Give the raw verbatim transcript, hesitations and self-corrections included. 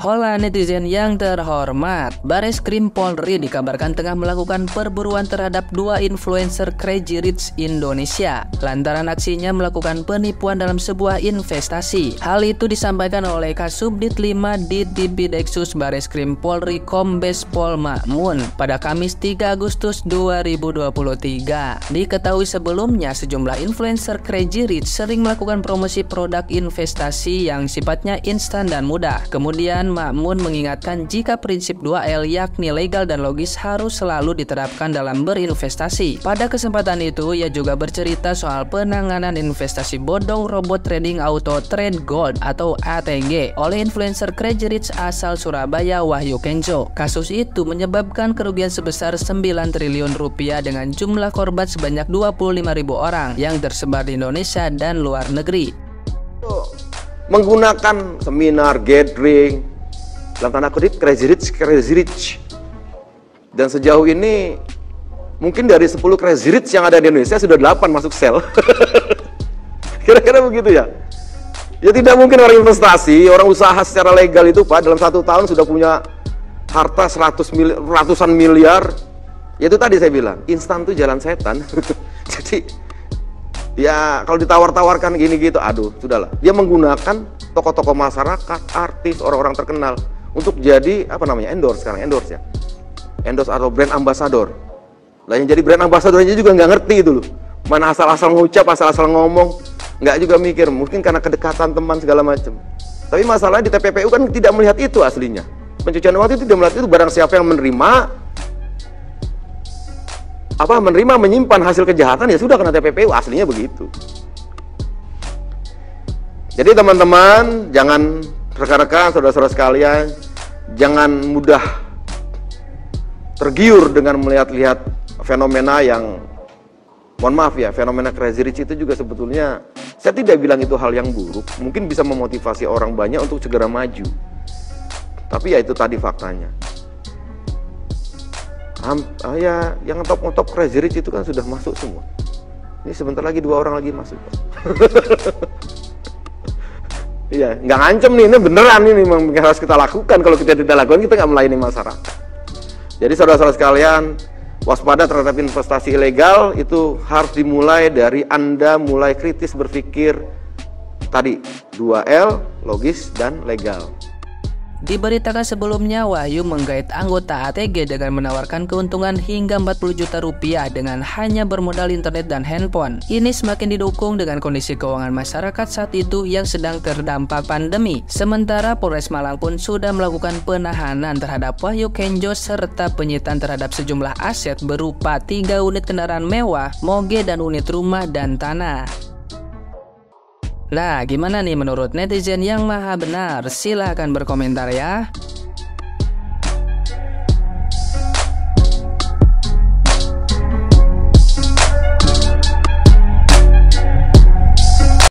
Hola netizen yang terhormat, Bareskrim Polri dikabarkan tengah melakukan perburuan terhadap dua influencer Crazy Rich Indonesia lantaran aksinya melakukan penipuan dalam sebuah investasi. Hal itu disampaikan oleh Kasubdit lima Ditbideksus Bareskrim Polri Kombes Pol Ma'mun pada Kamis tiga Agustus dua ribu dua puluh tiga. Diketahui sebelumnya sejumlah influencer Crazy Rich sering melakukan promosi produk investasi yang sifatnya instan dan mudah. Kemudian Ma'mun mengingatkan jika prinsip dua L yakni legal dan logis harus selalu diterapkan dalam berinvestasi. Pada kesempatan itu ia juga bercerita soal penanganan investasi bodong robot trading auto Trade Gold atau A T G oleh influencer Crazy Rich asal Surabaya Wahyu Kenzo. Kasus itu menyebabkan kerugian sebesar sembilan triliun rupiah dengan jumlah korban sebanyak dua puluh lima ribu orang yang tersebar di Indonesia dan luar negeri. Menggunakan seminar, gathering, dalam tanda kutip Crazy Rich, Crazy Rich. Dan sejauh ini mungkin dari sepuluh Crazy Rich yang ada di Indonesia sudah delapan masuk sel. Kira-kira begitu ya. Ya tidak mungkin orang investasi, orang usaha secara legal itu Pak dalam satu tahun sudah punya harta seratus mil, ratusan miliar. Ya itu tadi saya bilang, instan tuh jalan setan. Jadi ya kalau ditawar-tawarkan gini gitu, aduh sudahlah. Dia menggunakan tokoh-tokoh masyarakat, artis, orang-orang terkenal untuk jadi apa namanya endorse sekarang, endorse ya, endorse atau brand ambassador. Lah yang jadi brand ambassadornya juga nggak ngerti itu loh, mana asal-asal ngucap, asal-asal ngomong, nggak juga mikir, mungkin karena kedekatan teman segala macam. Tapi masalahnya di T P P U kan tidak melihat itu aslinya. Pencucian uang itu tidak melihat itu, barang siapa yang menerima apa menerima menyimpan hasil kejahatan ya sudah kena T P P U, aslinya begitu. Jadi teman-teman, jangan, rekan-rekan, saudara-saudara sekalian, jangan mudah tergiur dengan melihat-lihat fenomena yang, mohon maaf ya, fenomena Crazy Rich itu juga sebetulnya, saya tidak bilang itu hal yang buruk, mungkin bisa memotivasi orang banyak untuk segera maju. Tapi ya itu tadi faktanya. Ah, ya, yang top-top Crazy Rich itu kan sudah masuk semua. Ini sebentar lagi dua orang lagi masuk. Iya, nggak ngancem nih, ini beneran ini memang harus kita lakukan. Kalau kita tidak lakukan, kita nggak melayani masyarakat. Jadi saudara-saudara sekalian, waspada terhadap investasi ilegal itu harus dimulai dari Anda mulai kritis berpikir tadi dua L, logis dan legal. Diberitakan sebelumnya Wahyu menggait anggota A T G dengan menawarkan keuntungan hingga empat puluh juta rupiah dengan hanya bermodal internet dan handphone. Ini semakin didukung dengan kondisi keuangan masyarakat saat itu yang sedang terdampak pandemi. Sementara Polres Malang pun sudah melakukan penahanan terhadap Wahyu Kenzo serta penyitaan terhadap sejumlah aset berupa tiga unit kendaraan mewah, moge dan unit rumah dan tanah. Lah, gimana nih menurut netizen yang maha benar? Silahkan berkomentar ya.